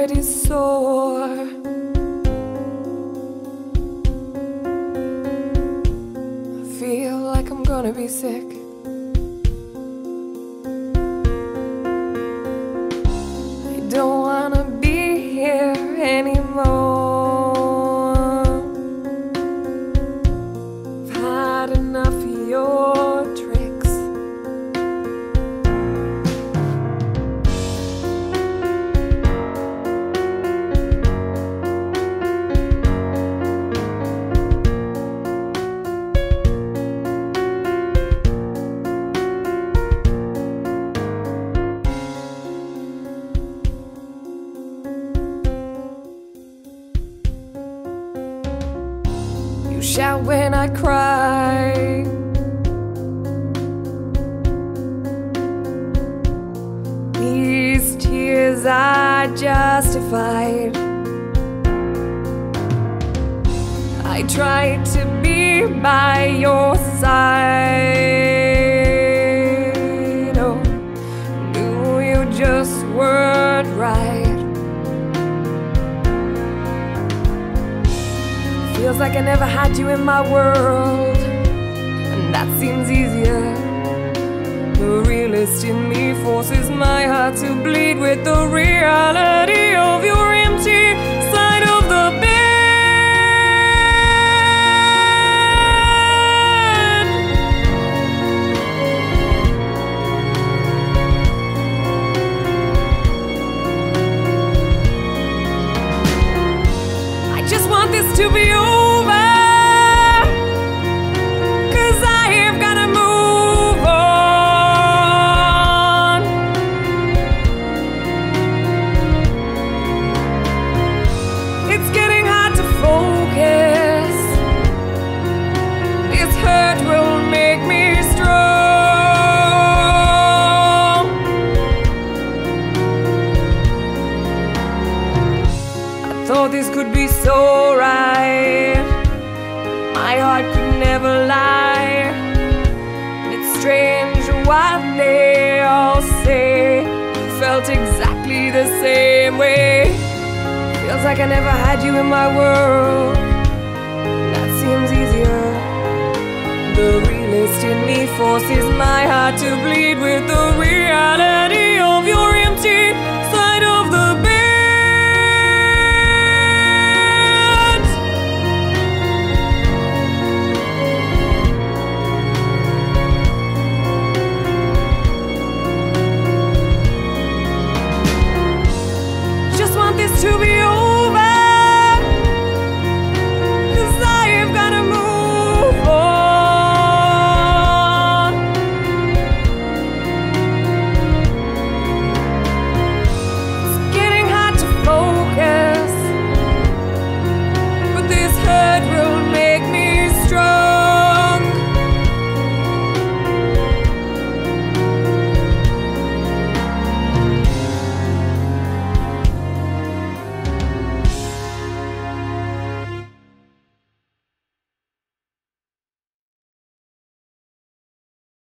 already sore. I feel like I'm gonna be sick. I don't wanna be here anymore. I've had enough of your tricks. You shout when I cry. These tears are justified. I tried to be by your side. Oh, knew you just weren't right. Feels like I never had you in my world, and that seems easier. The realist in me forces my heart to bleed with the reality of your empty side of the bed. I just want this to be over. Thought this could be so right. My heart could never lie. It's strange what they all say. Felt exactly the same way. Feels like I never had you in my world. That seems easier. The realist in me forces my heart to bleed with the reality of